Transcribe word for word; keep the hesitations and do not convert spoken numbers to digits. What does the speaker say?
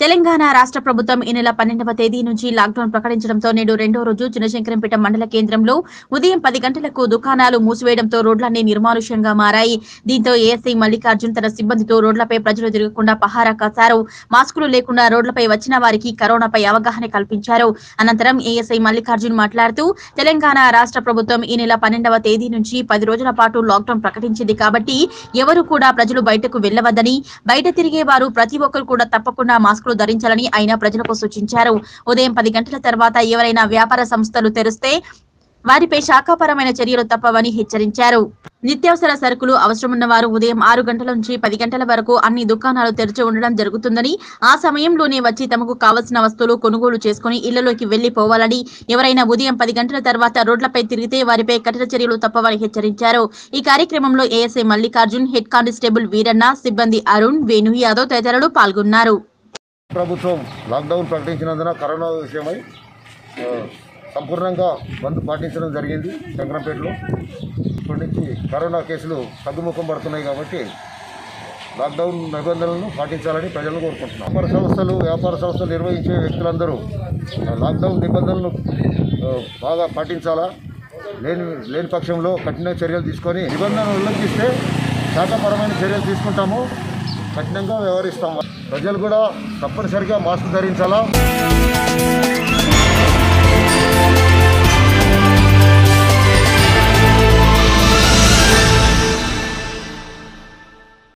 తెలంగాణ రాష్ట్ర ప్రభుత్వం ఈ నెల పన్నెండవ తేదీ నుంచి లాక్డౌన్ ప్రకటించడంతో నేడు రెండో రోజు చినశంకరంపేట మండల కేంద్రంలో ఉదయం పది గంటలకు దుకాణాలు మూసివేయడంతో రోడ్లన్నీ నిర్మానుష్యంగా మారాయి. దీంతో ఏఎస్ఐ మల్లికార్జున్ తన సిబ్బందితో రోడ్లపై ప్రజలు తిరగకుండా పహారా కాశారు. మాస్కులు లేకుండా రోడ్లపై వచ్చిన వారికి కరోనాపై అవగాహన కల్పించారు. అనంతరం ఏఎస్ఐ మల్లికార్జున్ మాట్లాడుతూ తెలంగాణ రాష్ట్ర ప్రభుత్వం ఈ నెల పన్నెండవ తేదీ నుంచి పది రోజుల పాటు లాక్డౌన్ ప్రకటించింది కాబట్టి ఎవరు కూడా ప్రజలు బయటకు వెళ్లవద్దని, బయట తిరిగే వారు ప్రతి ఒక్కరు కూడా తప్పకుండా మాస్కులు ధరించాలని ఆయన ప్రజలకు సూచించారు. ఉదయం పది గంటల తర్వాత ఎవరైనా వ్యాపార సంస్థలు తెరిస్తే వారిపై శాఖాపరమైన చర్యలు తప్పవని హెచ్చరించారు. నిత్యావసర సరుకులు అవసరమున్న వారు ఉదయం ఆరు గంటల నుంచి పది గంటల వరకు అన్ని దుకాణాలు తెరిచి ఉండడం జరుగుతుందని, ఆ సమయంలోనే వచ్చి తమకు కావలసిన వస్తువులు కొనుగోలు చేసుకుని ఇళ్లలోకి వెళ్లిపోవాలని, ఎవరైనా ఉదయం పది గంటల తర్వాత రోడ్లపై తిరిగితే వారిపై కఠిన చర్యలు తప్పవని హెచ్చరించారు. ఈ కార్యక్రమంలో ASI Mallikarjun, head constable Veeranna, సిబ్బంది అరుణ్, వేణు యాదవ్ తదితరులు పాల్గొన్నారు. ప్రభుత్వం లాక్డౌన్ ప్రకటించినందున కరోనా విషయమై సంపూర్ణంగా బంద్ పాటించడం జరిగింది. శంకరంపేటలో ఇప్పటి నుంచి కరోనా కేసులు తగ్గుముఖం పడుతున్నాయి కాబట్టి లాక్డౌన్ నిబంధనలను పాటించాలని ప్రజలను కోరుకుంటున్నాం. వ్యాపార సంస్థలు వ్యాపార సంస్థలు నిర్వహించే వ్యక్తులందరూ లాక్డౌన్ నిబంధనలను బాగా పాటించాలా. లేని లేని పక్షంలో కఠిన చర్యలు తీసుకొని నిబంధనలు ఉల్లంఘిస్తే శాఖపరమైన చర్యలు తీసుకుంటాము, కఠినంగా వ్యవహరిస్తాము. ప్రజలు కూడా తప్పనిసరిగా మాస్క్ ధరించాలా.